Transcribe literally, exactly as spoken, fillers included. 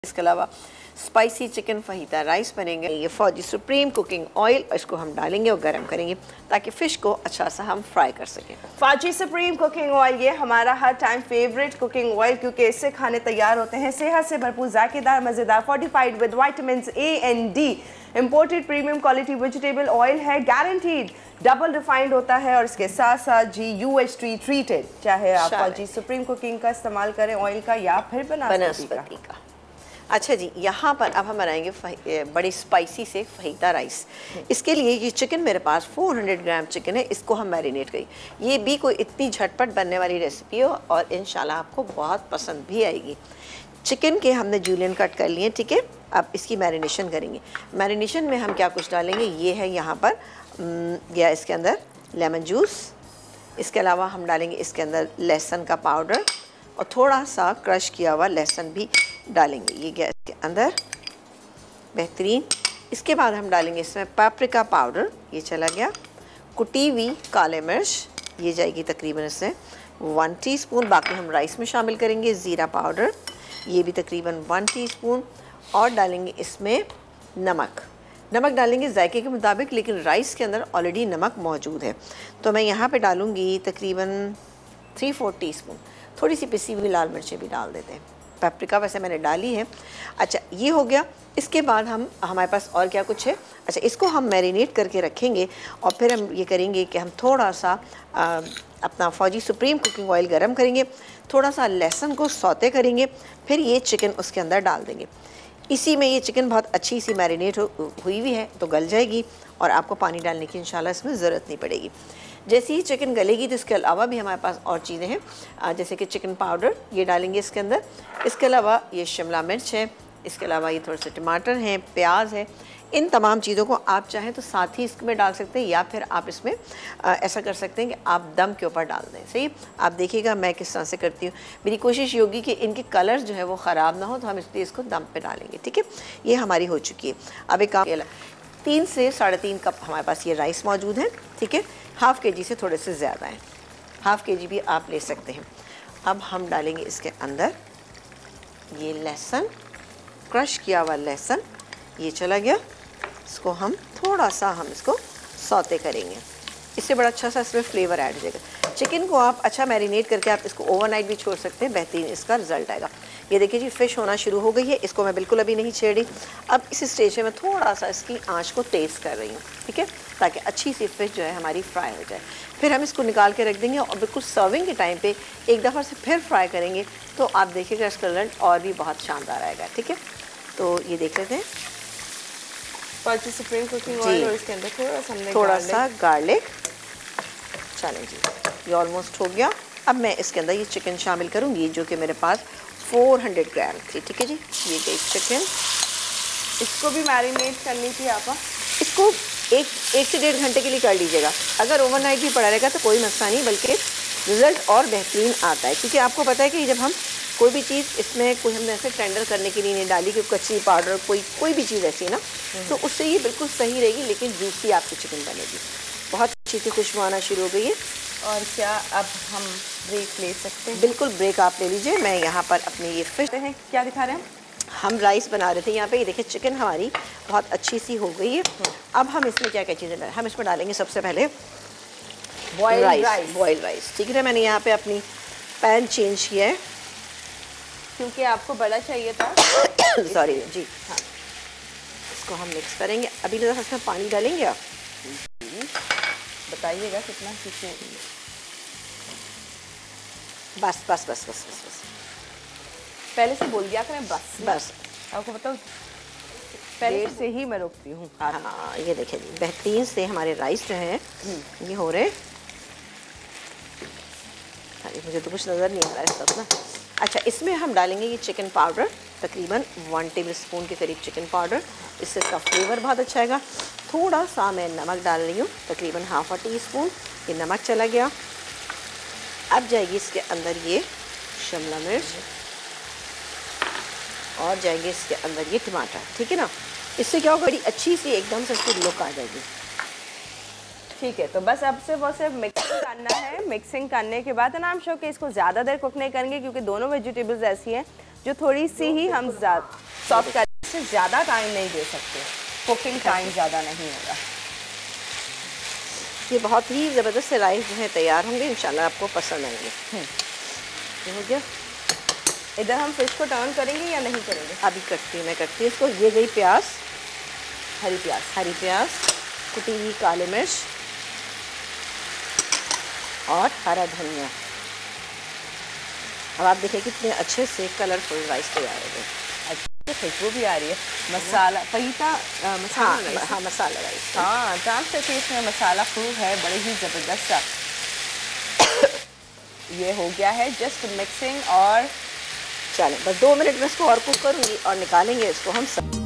इसके अलावा spicy chicken fajita rice बनेंगे। ये फौजी सुप्रीम कुकिंग ऑयल, इसको हम डालेंगे और गर्म करेंगे ताकि फ़िश को अच्छा सा हम फ्राई कर सकें। फौजी सुप्रीम कुकिंग ऑयल ये हमारा हर टाइम फेवरेट कुकिंग ऑयल, क्योंकि इससे खाने तैयार होते हैं सेहत से भरपूर, जायकेदार, मज़ेदार, fortified with vitamin A and D. Imported premium quality vegetable oil है, गारंटीड डबल रिफाइंड होता है और इसके साथ साथ G U H T treated. चाहे आप फौजी सुप्रीम कुकिंग का इस्तेमाल करें ऑयल का या फिर बनस्पति का। अच्छा जी, यहाँ पर अब हम बनाएंगे बड़ी स्पाइसी से फहीता राइस। इसके लिए ये चिकन मेरे पास चार सौ ग्राम चिकन है, इसको हम मैरिनेट करें। ये भी कोई इतनी झटपट बनने वाली रेसिपी हो और इंशाल्लाह आपको बहुत पसंद भी आएगी। चिकन के हमने जूलियन कट कर लिए, ठीक है। अब इसकी मैरिनेशन करेंगे। मैरिनेशन में हम क्या कुछ डालेंगे, ये है यहाँ पर या इसके अंदर लेमन जूस। इसके अलावा हम डालेंगे इसके अंदर लहसुन का पाउडर और थोड़ा सा क्रश किया हुआ लहसुन भी डालेंगे ये गैस के अंदर। बेहतरीन। इसके बाद हम डालेंगे इसमें पापरिका पाउडर, ये चला गया। कुटी हुई काले मिर्च, ये जाएगी तकरीबन इसमें वन टीस्पून। बाकी हम राइस में शामिल करेंगे। ज़ीरा पाउडर, ये भी तकरीबन वन टीस्पून। और डालेंगे इसमें नमक। नमक डालेंगे जायके के मुताबिक, लेकिन राइस के अंदर ऑलरेडी नमक मौजूद है, तो मैं यहाँ पे डालूँगी तकरीबन थ्री फोर टी स्पून। थोड़ी सी पिसी हुई लाल मिर्चें भी डाल देते हैं। पेपरिका वैसे मैंने डाली है। अच्छा, ये हो गया। इसके बाद हम हमारे पास और क्या कुछ है। अच्छा, इसको हम मैरिनेट करके रखेंगे और फिर हम ये करेंगे कि हम थोड़ा सा आ, अपना फौजी सुप्रीम कुकिंग ऑयल गरम करेंगे, थोड़ा सा लहसुन को सौते करेंगे, फिर ये चिकन उसके अंदर डाल देंगे। इसी में ये चिकन बहुत अच्छी सी मैरिनेट हुई हुई है तो गल जाएगी और आपको पानी डालने की इंशाल्लाह इसमें ज़रूरत नहीं पड़ेगी। जैसे ही चिकन गलेगी तो इसके अलावा भी हमारे पास और चीज़ें हैं, जैसे कि चिकन पाउडर ये डालेंगे इसके अंदर। इसके अलावा ये शिमला मिर्च है, इसके अलावा ये थोड़े से टमाटर हैं, प्याज है। इन तमाम चीज़ों को आप चाहें तो साथ ही इसमें डाल सकते हैं या फिर आप इसमें आ, ऐसा कर सकते हैं कि आप दम के ऊपर डाल दें। सही, आप देखिएगा मैं किस तरह से करती हूँ। मेरी कोशिश ये होगी कि इनके कलर जो है वो ख़राब ना हो, तो हम इसलिए इसको दम पे डालेंगे, ठीक है। ये हमारी हो चुकी है। अब एक काम, तीन से साढ़े तीन कप हमारे पास ये राइस मौजूद है, ठीक है। हाफ़ के जी से थोड़े से ज़्यादा हैं, हाफ़ के जी भी आप ले सकते हैं। अब हम डालेंगे इसके अंदर ये लहसुन, क्रश किया हुआ लहसुन, ये चला गया। इसको हम थोड़ा सा हम इसको सौते करेंगे, इससे बड़ा अच्छा सा इसमें फ्लेवर ऐड हो जाएगा। चिकन को आप अच्छा मैरिनेट करके आप इसको ओवरनाइट भी छोड़ सकते हैं, बेहतरीन इसका रिजल्ट आएगा। ये देखिए जी, फ़िश होना शुरू हो गई है। इसको मैं बिल्कुल अभी नहीं छेड़ रही। अब इस स्टेज में मैं थोड़ा सा इसकी आंच को तेज़ कर रही हूँ, ठीक है, ताकि अच्छी सी फ़िश जो है हमारी फ्राई हो जाए। फिर हम इसको निकाल के रख देंगे और बिल्कुल सर्विंग के टाइम पे एक दफ़ा से फिर फ्राई करेंगे तो आप देखिएगा इसका रिजल्ट और भी बहुत शानदार आएगा, ठीक है। तो ये देख लेते हैं फौजी सुप्रीम कुकिंग ऑयल और इसके अंदर थोड़ा सा थोड़ा सा गार्लिक। चलें जी, ये ऑलमोस्ट हो गया। अब मैं इसके अंदर ये चिकन शामिल करूँगी जो कि मेरे पास चार सौ ग्राम थी, ठीक है जी। ये गई चिकन, इसको भी मैरिनेट करनी थी आप? इसको एक एक से डेढ़ घंटे के लिए कर लीजिएगा। अगर ओवरनाइट भी पड़ा रहेगा तो कोई मसला नहीं, बल्कि रिज़ल्ट और बेहतरीन आता है। क्योंकि आपको पता है कि जब हम कोई भी चीज़ इसमें कोई हमने ऐसे टेंडर करने के लिए नहीं डाली कि कच्ची पाउडर कोई कोई भी चीज़ ऐसी ना, तो उससे ये बिल्कुल सही रहेगी, लेकिन जूसी आपकी चिकन बनेगी। बहुत अच्छी सी खुशबू आना शुरू हो गई है। और क्या अब हम ब्रेक ले सकते हैं? बिल्कुल ब्रेक आप ले लीजिए। मैं यहाँ पर अपने ये फिश हैं, क्या दिखा रहे हैं हम राइस बना रहे थे यहाँ पे। ये देखिए चिकन हमारी बहुत अच्छी सी हो गई है। अब हम इसमें क्या क्या चीज़ें डालें, हम इसमें डालेंगे सबसे पहले बॉइल्ड राइस। बॉइल्ड राइस, ठीक है। मैंने यहाँ पे अपनी पैन चेंज किया है क्योंकि आपको बड़ा चाहिए था। सॉरी जी, हाँ। इसको हम मिक्स करेंगे। अभी ज़रा इसमें पानी डालेंगे आप, बताइएगा कितना कितने। बस बस बस बस बस बस पहले से बोल दिया करें बस बस। आपको बताओ पहले से ही मैं रोकती हूँ। हाँ, ये देखिए जी, बेहतरीन से हमारे राइस जो है ये हो रहे। अरे मुझे तो कुछ नज़र नहीं आ रहा है सब ना। अच्छा, इसमें हम डालेंगे ये चिकन पाउडर, तकरीबन वन टेबल स्पून के करीब चिकन पाउडर। इससे इसका फ्लेवर बहुत अच्छा आएगा। थोड़ा सा मैं नमक डाल रही हूँ, तकरीबन हाफ अ टी स्पून। ये नमक चला गया। अब जाएगी इसके अंदर ये शिमला मिर्च और जाएंगे इसके अंदर ये टमाटर, ठीक है ना। इससे क्या होगा, बड़ी अच्छी सी एकदम से इसकी लुक आ जाएगी। ठीक है, तो बस अब से वो सिर्फ मिक्सिंग करना है। मिक्सिंग करने के बाद ना हम शो के इसको ज़्यादा देर कुक नहीं करेंगे क्योंकि दोनों वेजिटेबल्स ऐसी हैं जो थोड़ी सी ही हम सॉफ्ट करेंगे, इससे ज़्यादा टाइम नहीं दे सकते, कुकिंग टाइम ज़्यादा नहीं होगा। ये बहुत ही ज़बरदस्त से राइस जो है तैयार होंगे, इंशाल्लाह आपको पसंद आएंगे। ये हो गया। इधर हम फिश को टर्न करेंगे या नहीं करेंगे? अभी करती हूँ, मैं करती हूँ इसको। ये गई प्याज, हरी प्याज, हरी प्याज, कुटी हुई काली मिर्च और हरा धनिया। अब आप देखिए कितने अच्छे से कलरफुल राइस तैयार हो गए। अच्छी खुशबू भी आ रही है। मसाला फहीता मसाला हाँ, राइस, हाँ मसाला राइस। हाँ जान से इसमें मसाला खूब है, बड़े ही ज़बरदस्त सा। ये हो गया है जस्ट मिक्सिंग, और चलें बस दो मिनट में इसको और कुक करूँगी और निकालेंगे इसको हम सब।